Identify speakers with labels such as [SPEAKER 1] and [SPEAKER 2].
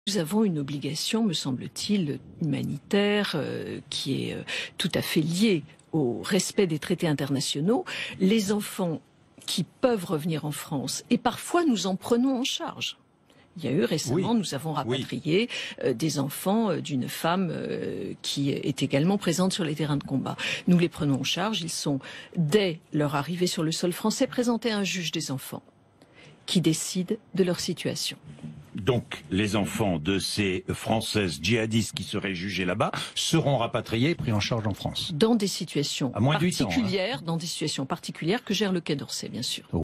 [SPEAKER 1] Nous avons une obligation, me semble-t-il, humanitaire, qui est tout à fait liée au respect des traités internationaux. Les enfants qui peuvent revenir en France, et parfois nous en prenons en charge. Il y a eu récemment, nous avons rapatrié des enfants d'une femme qui est également présente sur les terrains de combat. Nous les prenons en charge. Ils sont, dès leur arrivée sur le sol français, présentés à un juge des enfants qui décide de leur situation.
[SPEAKER 2] Donc, les enfants de ces Françaises djihadistes qui seraient jugées là-bas seront rapatriés et pris en charge en France.
[SPEAKER 1] Dans des situations
[SPEAKER 2] à moins de 8 ans,
[SPEAKER 1] particulières, dans des situations particulières que gère le Quai d'Orsay, bien sûr.